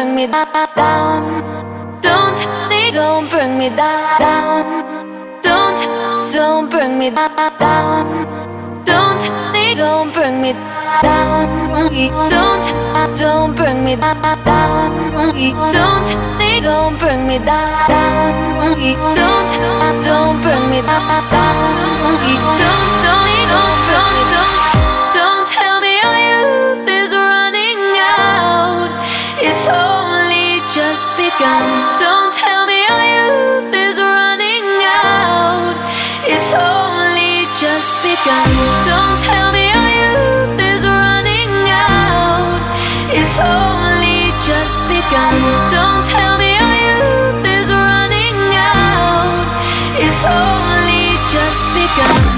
bring me down. Don't tell me, don't bring me down. Don't bring me down. Don't tell me, don't bring me down. Don't bring me down. Don't tell me, don't bring me down. Don't bring me down. Don't tell me our youth is running out. It's only just begun. Don't tell me our youth is running out. It's only just begun. Don't tell me our youth is running out. It's only just begun. Don't tell me our youth is running out. It's only just begun.